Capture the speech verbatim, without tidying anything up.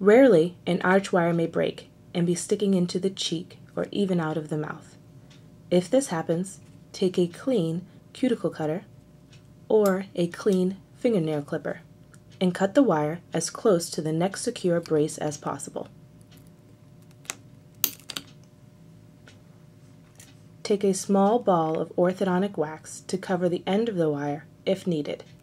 Rarely, an arch wire may break and be sticking into the cheek or even out of the mouth. If this happens, take a clean cuticle cutter or a clean fingernail clipper and cut the wire as close to the next secure brace as possible. Take a small ball of orthodontic wax to cover the end of the wire if needed.